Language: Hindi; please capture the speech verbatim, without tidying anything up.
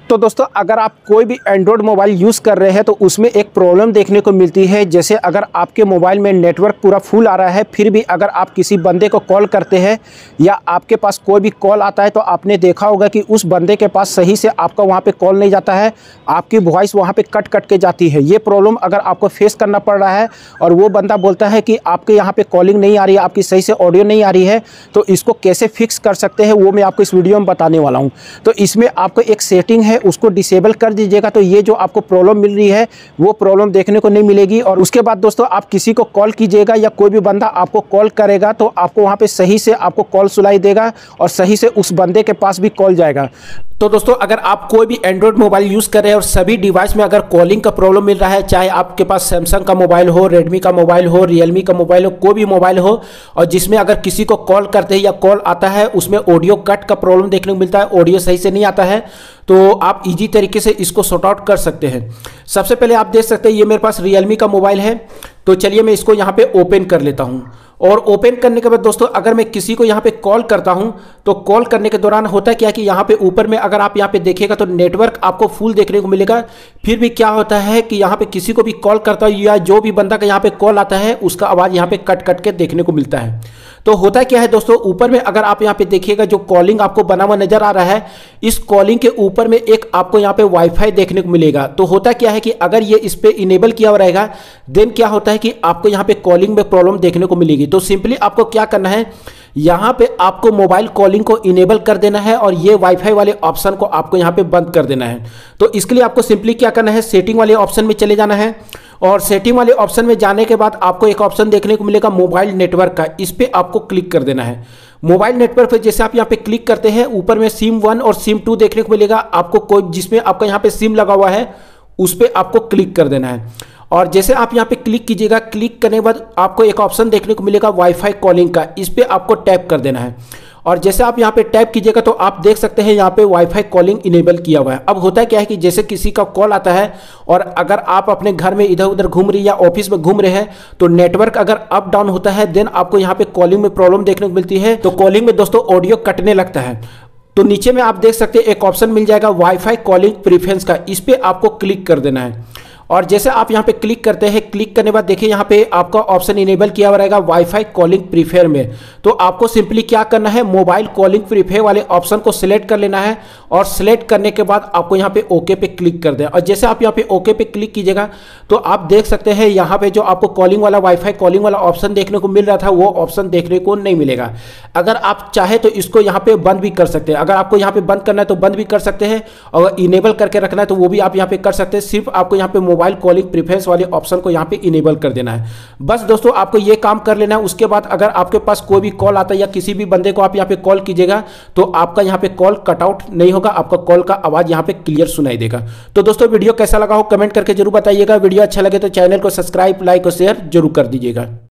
तो दोस्तों अगर आप कोई भी एंड्रॉयड मोबाइल यूज़ कर रहे हैं तो उसमें एक प्रॉब्लम देखने को मिलती है। जैसे अगर आपके मोबाइल में नेटवर्क पूरा फुल आ रहा है, फिर भी अगर आप किसी बंदे को कॉल करते हैं या आपके पास कोई भी कॉल आता है तो आपने देखा होगा कि उस बंदे के पास सही से आपका वहां पे कॉल नहीं जाता है, आपकी वॉइस वहां पे कट कट के जाती है। ये प्रॉब्लम अगर आपको फेस करना पड़ रहा है और वो बंदा बोलता है कि आपके यहाँ पे कॉलिंग नहीं आ रही है, आपकी सही से ऑडियो नहीं आ रही है, तो इसको कैसे फिक्स कर सकते हैं वो मैं आपको इस वीडियो में बताने वाला हूँ। तो इसमें आपको एक सेटिंग है, उसको डिसेबल कर दीजिएगा तो ये जो आपको प्रॉब्लम मिल रही है वो प्रॉब्लम देखने को नहीं मिलेगी। और उसके बाद दोस्तों आप किसी को कॉल कीजिएगा या कोई भी बंदा आपको कॉल करेगा तो आपको वहाँ पे सही से आपको कॉल सुनाई देगा और सही से उस बंदे के पास भी कॉल जाएगा। तो दोस्तों अगर आप कोई भी एंड्रॉयड मोबाइल यूज़ कर रहे हैं और सभी डिवाइस में अगर कॉलिंग का प्रॉब्लम मिल रहा है, चाहे आपके पास सैमसंग का मोबाइल हो, रेडमी का मोबाइल हो, रियलमी का मोबाइल हो, कोई भी मोबाइल हो, और जिसमें अगर किसी को कॉल करते हैं या कॉल आता है उसमें ऑडियो कट का प्रॉब्लम देखने को मिलता है, ऑडियो सही से नहीं आता है, तो आप इजी तरीके से इसको सॉर्ट आउट कर सकते हैं। सबसे पहले आप देख सकते हैं ये मेरे पास रियलमी का मोबाइल है, तो चलिए मैं इसको यहाँ पे ओपन कर लेता हूँ। और ओपन करने के बाद दोस्तों अगर मैं किसी को यहाँ पे कॉल करता हूँ तो कॉल करने के दौरान होता क्या कि यहाँ पे ऊपर में अगर आप यहाँ पे देखिएगा तो नेटवर्क आपको फुल देखने को मिलेगा। फिर भी क्या होता है कि यहाँ पे किसी को भी कॉल करता हूँ या जो भी बंदा का यहाँ पे कॉल आता है उसका आवाज़ यहाँ पे कट कट के देखने को मिलता है। तो होता क्या है दोस्तों, ऊपर में अगर आप यहाँ पे देखिएगा जो कॉलिंग आपको बना हुआ नजर आ रहा है, इस कॉलिंग के ऊपर में एक आपको यहाँ पे वाईफाई देखने को मिलेगा। तो होता क्या है कि अगर ये इस पे इनेबल किया हुआ रहेगा देन क्या होता है कि आपको यहाँ पे कॉलिंग में प्रॉब्लम देखने को मिलेगी। तो सिंपली आपको क्या करना है, यहाँ पे आपको मोबाइल कॉलिंग को इनेबल कर देना है और ये वाईफाई वाले ऑप्शन को आपको यहाँ पे बंद कर देना है। तो इसके लिए आपको सिंपली क्या करना है, सेटिंग वाले ऑप्शन में चले जाना है और सेटिंग वाले ऑप्शन में जाने के बाद आपको एक ऑप्शन देखने को मिलेगा मोबाइल नेटवर्क का, इस पे आपको क्लिक कर देना है। मोबाइल नेटवर्क पे जैसे आप यहाँ पे क्लिक करते हैं ऊपर में सिम वन और सिम टू देखने को मिलेगा, आपको कोई जिसमें आपका यहाँ पे सिम लगा हुआ है उस पर आपको क्लिक कर देना है। और जैसे आप यहाँ पे क्लिक कीजिएगा, क्लिक करने के बाद आपको एक ऑप्शन देखने को मिलेगा वाईफाई कॉलिंग का, इस पे आपको टैप कर देना है। और जैसे आप यहाँ पे टैप कीजिएगा तो आप देख सकते हैं यहाँ पे वाईफाई कॉलिंग इनेबल किया हुआ है। अब होता है क्या है कि जैसे किसी का कॉल आता है और अगर आप अपने घर में इधर उधर घूम रही या ऑफिस में घूम रहे हैं तो नेटवर्क अगर अप डाउन होता है देन आपको यहाँ पे कॉलिंग में प्रॉब्लम देखने को मिलती है। तो कॉलिंग में दोस्तों ऑडियो कटने लगता है। तो नीचे में आप देख सकते हैं एक ऑप्शन मिल जाएगा वाईफाई कॉलिंग प्रीफरेंस का, इस पे आपको क्लिक कर देना है। और जैसे आप यहाँ पे क्लिक करते हैं, क्लिक करने के बाद देखिए यहाँ पे आपका ऑप्शन इनेबल किया हुआ रहेगा वाईफाई कॉलिंग प्रीफेयर में। तो आपको सिंपली क्या करना है, मोबाइल कॉलिंग प्रीफेयर वाले ऑप्शन को सिलेक्ट कर लेना है और सिलेक्ट करने के बाद आपको यहाँ पे ओके पे क्लिक कर दें। और जैसे आप यहाँ पे ओके पे क्लिक कीजिएगा तो आप देख सकते हैं यहाँ पे जो आपको कॉलिंग वाला वाईफाई कॉलिंग वाला ऑप्शन देखने को मिल रहा था वो ऑप्शन देखने को नहीं मिलेगा। अगर आप चाहे तो इसको यहाँ पे बंद भी कर सकते हैं, अगर आपको यहाँ पे बंद करना है तो बंद भी कर सकते हैं, और इनेबल करके रखना है तो वो भी आप यहाँ पे कर सकते हैं। सिर्फ आपको यहाँ पे मोबाइल कॉलिंग प्रीफरेंस वाले ऑप्शन को यहाँ पे इनेबल कर देना है। बस दोस्तों आपको ये काम कर लेना है। उसके बाद अगर आपके पास कोई भी कॉल आता है या किसी भी बंदे को आप यहाँ पे कॉल कीजिएगा तो आपका यहाँ पे कॉल कट आउट नहीं होगा, आपका कॉल का आवाज यहाँ पे क्लियर सुनाई देगा। तो दोस्तों वीडियो कैसा लगा हो कमेंट करके जरूर बताइएगा। वीडियो अच्छा लगे तो चैनल को सब्सक्राइब, लाइक और शेयर जरूर कर दीजिएगा।